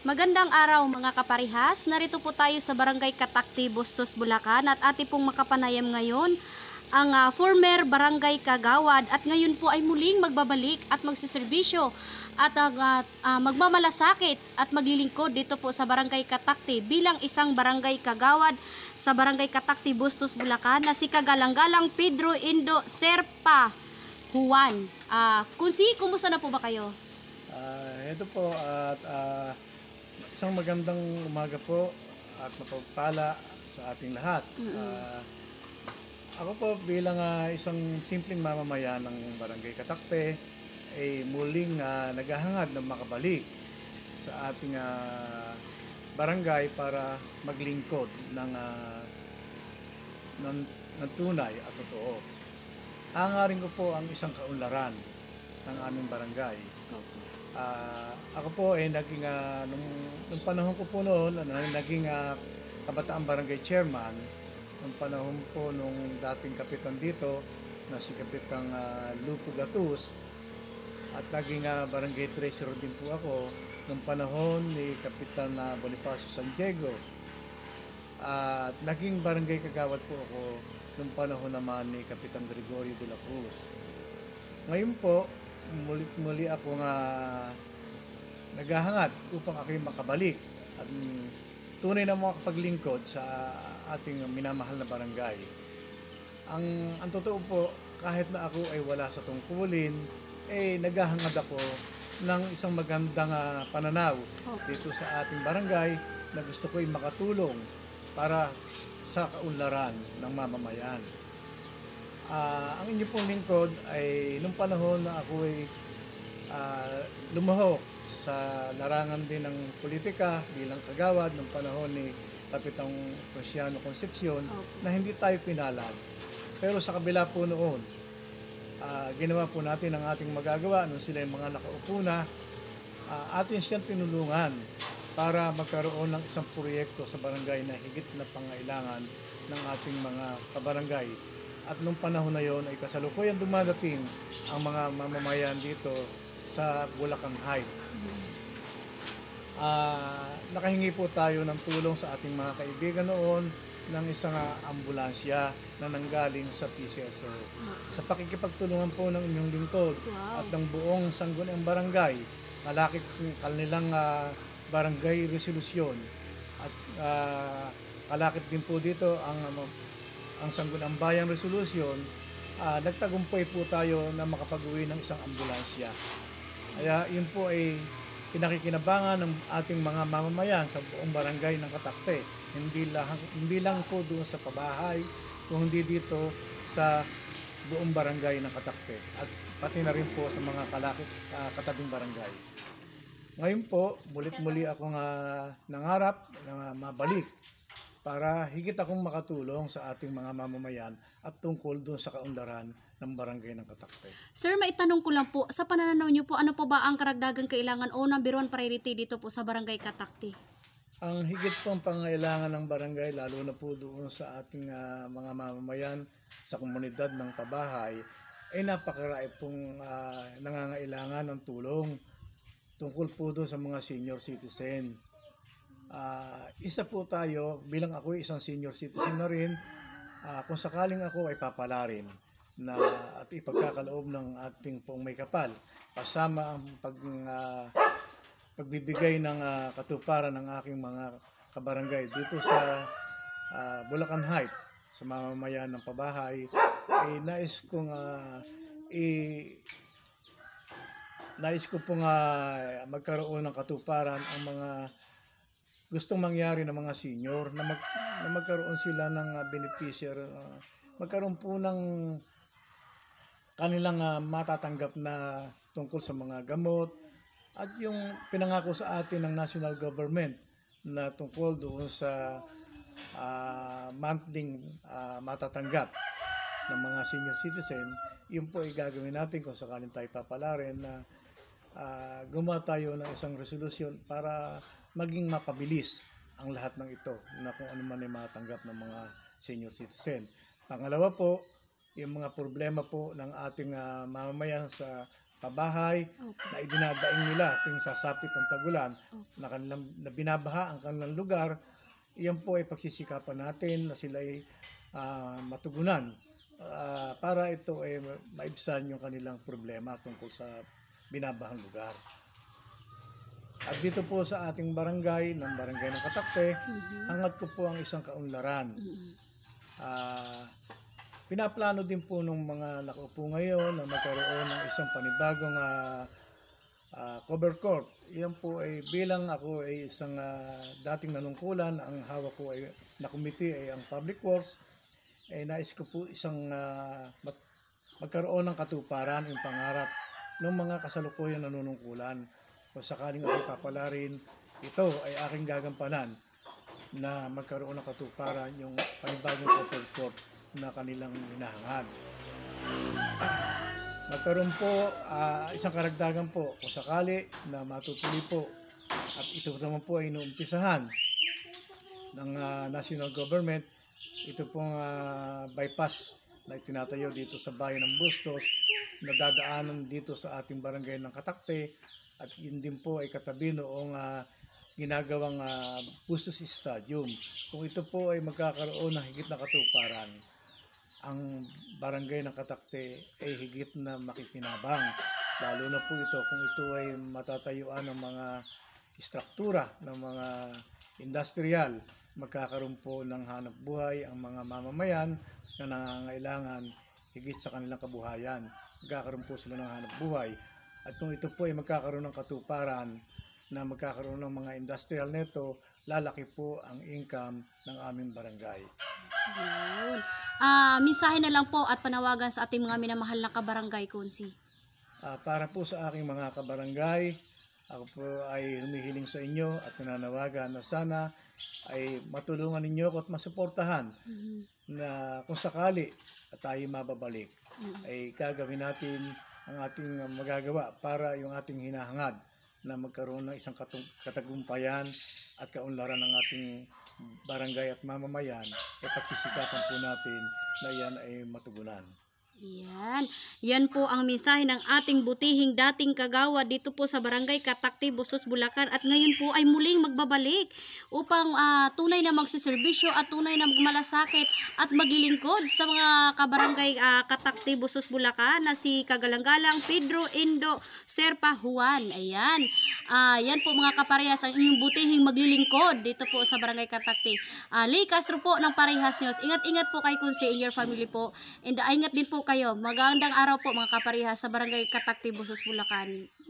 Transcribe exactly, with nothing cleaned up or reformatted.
Magandang araw mga kaparihas, narito po tayo sa Barangay Katakti, Bustos, Bulacan at ating pong makapanayam ngayon ang uh, former Barangay Kagawad at ngayon po ay muling magbabalik at magsiservisyo at uh, uh, magmamalasakit at maglilingkod dito po sa Barangay Katakti bilang isang Barangay Kagawad sa Barangay Katakti, Bustos, Bulacan na si Kagalang-galang Pedro Indo Serpa Juan. Uh, Kunsi, kumusta na po ba kayo? Uh, ito po at uh, isang magandang umaga po at mapagpala sa ating lahat. Mm-hmm. uh, ako po bilang uh, isang simpleng mamamayan ng Barangay Katakti ay muling uh, naghahangad na makabalik sa ating uh, barangay para maglingkod ng, uh, ng, ng tunay at totoo. Hangarin ko po ang isang kaunlaran ng aming barangay. Uh, ako po ay eh, naging uh, nung, nung panahon ko po noon ano, naging uh, kabataan barangay chairman nung panahon po nung dating kapitan dito na si Kapitang uh, Lupo Gatus at naging uh, barangay treasurer din po ako nung panahon ni Kapitan uh, Bonifacio San Diego at uh, naging barangay kagawad po ako nung panahon naman ni Kapitan Gregorio de la Cruz. Ngayon po muli, muli ako nga naghahangad upang ako'y makabalik at um, tunay na makapaglingkod sa ating minamahal na barangay. Ang, ang totoo po, kahit na ako ay wala sa tungkulin, eh naghahangad ako ng isang magandang uh, pananaw dito sa ating barangay na gusto ko'y makatulong para sa kaunlaran ng mamamayan. Uh, ang inyo pong lingkod ay nung panahon na ako ay uh, lumahok sa larangan din ng politika bilang kagawad nung panahon ni Kapitang Preciano Concepcion okay. na hindi tayo pinalad. Pero sa kabila po noon, uh, ginawa po natin ang ating magagawa nung sila yung mga nakaupo na uh, atin siyang tinulungan para magkaroon ng isang proyekto sa barangay na higit na pangailangan ng ating mga kabarangay. At nung panahon na yon ay kasalukuyan dumadating ang mga mamamayan dito sa Bulacan Heights. Uh, nakahingi po tayo ng tulong sa ating mga kaibigan noon ng isang ambulansya na nanggaling sa P C S O. Sa pakikipagtulungan po ng inyong lingkod wow. at ng buong Sangguniang Barangay, kalakip kanilang uh, barangay resolusyon at uh, kalakip din po dito ang uh, ang Sangguniang Bayang Resolution, uh, nagtagumpay po tayo na makapag-uwi ng isang ambulansya. Kaya yun po ay pinakikinabangan ng ating mga mamamayan sa buong barangay ng Katakti. Hindi lang, hindi lang po doon sa pabahay, kundi dito sa buong barangay ng Katakti. At pati na rin po sa mga kalakip, uh, katabing barangay. Ngayon po, mulit-muli akong uh, nangarap na mabalik para higit akong makatulong sa ating mga mamamayan at tungkol doon sa kaunlaran ng barangay ng Katakti. Sir, maitanong ko lang po, sa pananaw niyo po, ano po ba ang karagdagang kailangan o number one priority dito po sa barangay Katakti? Ang higit pong pangailangan ng barangay, lalo na po doon sa ating uh, mga mamamayan sa komunidad ng pabahay, ay napakarami pong uh, nangangailangan ng tulong tungkol po doon sa mga senior citizen. Uh, isa po tayo, bilang ako isang senior citizen na rin, uh, kung sakaling ako ay papalarin na at ipagkakaloob ng ating pong may kapal, kasama ang pag, uh, pagbibigay ng uh, katuparan ng aking mga kabarangay dito sa uh, Bulacan Heights, sa mamamayan ng pabahay, ay nais kong uh, i nais ko pong uh, magkaroon ng katuparan ang mga gustong mangyari ng mga senior na, mag, na magkaroon sila ng uh, beneficiary, uh, magkaroon po ng kanilang uh, matatanggap na tungkol sa mga gamot at yung pinangako sa atin ng national government na tungkol doon sa uh, monthly uh, matatanggap ng mga senior citizen, yun po ay gagawin natin kung sakaling tayo papalarin na uh, gumawa tayo ng isang resolusyon para maging mapabilis ang lahat ng ito na kung ano man ay matanggap ng mga senior citizen. Pangalawa po, yung mga problema po ng ating uh, mamamayan sa pabahay Opo. na idinadaing nila tuwing sasapit ang tagulan na, kanilang, na binabaha ang kanilang lugar. Iyan po ay pagsisikapan natin na sila ay ah, matugunan ah, para ito ay maibsan yung kanilang problema tungkol sa binabahang lugar. At dito po sa ating barangay, ng barangay ng Katakte, hangad ko po ang isang kaunlaran. Ah, pinaplano din po ng mga nakaupo ngayon na magkaroon ng isang panibagong ah, ah, cover court. Iyan po ay bilang ako ay isang ah, dating nanungkulan, ang hawak ko ay na committee ay ang Public Works, ay nais ko po isang ah, mag- magkaroon ng katuparan yung pangarap ng mga kasalukuyang nanunungkulan. Kung sakaling ako'y papalarin, ito ay aking gagampanan na magkaroon ng katuparan yung panibagong cover court na kanilang hinahangad. Magkaroon po ah, isang karagdagan po kung sakali na matutuloy po, at ito naman po ay inuumpisahan ng ah, national government. Ito pong ah, bypass na itinatayo dito sa bayan ng Bustos na dadaanan dito sa ating barangay ng Katakte, at yun din po ay katabi noong ah, ginagawang ah, Bustos Stadium. Kung ito po ay magkakaroon ng higit na katuparan, ang barangay ng Katakte ay higit na makikinabang. Lalo na po ito kung ito ay matatayuan ng mga struktura, ng mga industrial. Magkakaroon po ng hanap buhay ang mga mamamayan na nangangailangan higit sa kanilang kabuhayan. Magkakaroon po sila ng hanap buhay. At kung ito po ay magkakaroon ng katuparan na magkakaroon ng mga industrial neto, lalaki po ang income ng aming barangay. Yun. Ah, mensahe na lang po at panawagan sa ating mga minamahal na kabarangay, Kunsi. Ah, para po sa aking mga kabarangay, ako po ay humihiling sa inyo at nananawagan na sana ay matulungan ninyo ako at masuportahan na kung sakali at tayo mababalik, ay gagawin natin ang ating uh, magagawa para yung ating hinahangad na magkaroon ng isang katung- katagumpayan at kaunlaran ng ating barangay at mamamayan, ay pagsisikapan po natin na yan ay matugunan. Yan. Yan po ang mensahe ng ating butihing dating kagawad dito po sa Barangay Katakte, Bustos, Bulacan. At ngayon po ay muling magbabalik upang ah, tunay na magsiservisyo at tunay na magmalasakit at maglilingkod sa mga kabarangay ah, Katakte, Bustos, Bulacan na si Kagalang-galang Pedro Indo Serpa Juan. Ayan. Ah, yan po mga kaparehas ang inyong butihing maglilingkod dito po sa Barangay Katakte. Ah, Lee Castro po ng Parehas News. Ingat-ingat po kay Kunsi and your family po. And ah, ingat din po kayo. Magandang araw po mga kaparehas sa Barangay Katakte, Bustos, Bulacan.